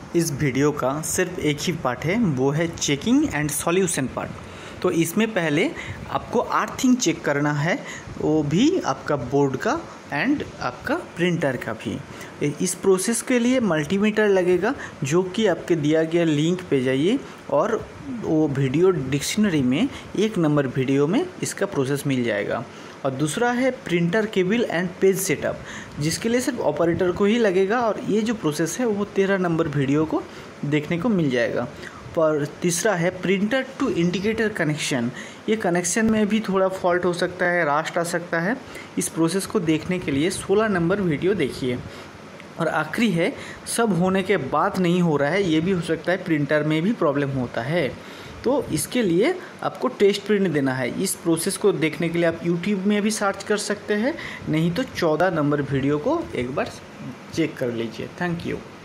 इस वीडियो का सिर्फ एक ही पार्ट है, वो है चेकिंग एंड सॉल्यूशन पार्ट। तो इसमें पहले आपको अर्थिंग चेक करना है, वो भी आपका बोर्ड का एंड आपका प्रिंटर का भी। इस प्रोसेस के लिए मल्टीमीटर लगेगा, जो कि आपके दिया गया लिंक पे जाइए और वो वीडियो डिक्शनरी में 1 नंबर वीडियो में इसका प्रोसेस मिल जाएगा। और दूसरा है printer cable and page setup, जिसके लिए सिर्फ ऑपरेटर को ही लगेगा और ये जो प्रोसेस है वो 13 नंबर वीडियो को देखने को मिल जाएगा। पर तीसरा है प्रिंटर टू इंडिकेटर कनेक्शन। ये कनेक्शन में भी थोड़ा फॉल्ट हो सकता है, रास्ट आ सकता है। इस प्रोसेस को देखने के लिए 16 नंबर वीडियो देखिए। और आखिरी है, सब होने के बाद नहीं हो रहा है, ये भी हो सकता है प्रिंटर में भी प्रॉब्लम होता है। तो इसके लिए आपको टेस्ट प्रिंट देना है। इस प्रोसेस को देखने के लिए आप यूट्यूब में भी सर्च कर सकते हैं, नहीं तो 14 नंबर वीडियो को एक बार चेक कर लीजिए। Thank you.